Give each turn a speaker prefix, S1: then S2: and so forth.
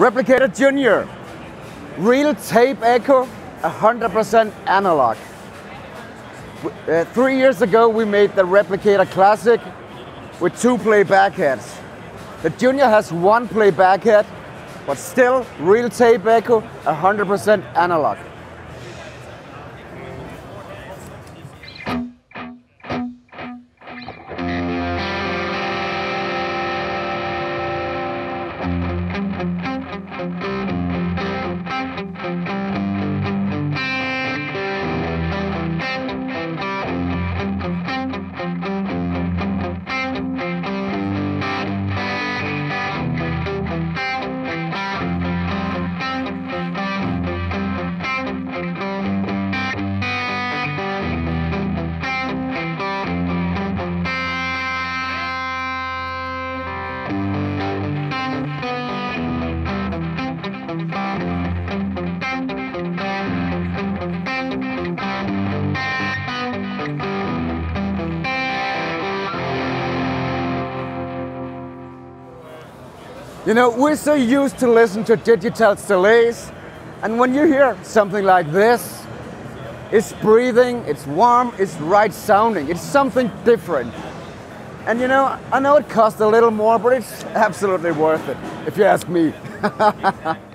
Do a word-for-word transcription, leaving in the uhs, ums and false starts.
S1: Replicator Junior. Real tape echo, one hundred percent analog. Uh, three years ago we made the Replicator Classic with two playback heads. The Junior has one playback head, but still real tape echo, one hundred percent analog. You know, we're so used to listen to digital delays, and when you hear something like this, it's breathing, it's warm, it's right sounding, it's something different. And you know, I know it costs a little more, but it's absolutely worth it, if you ask me.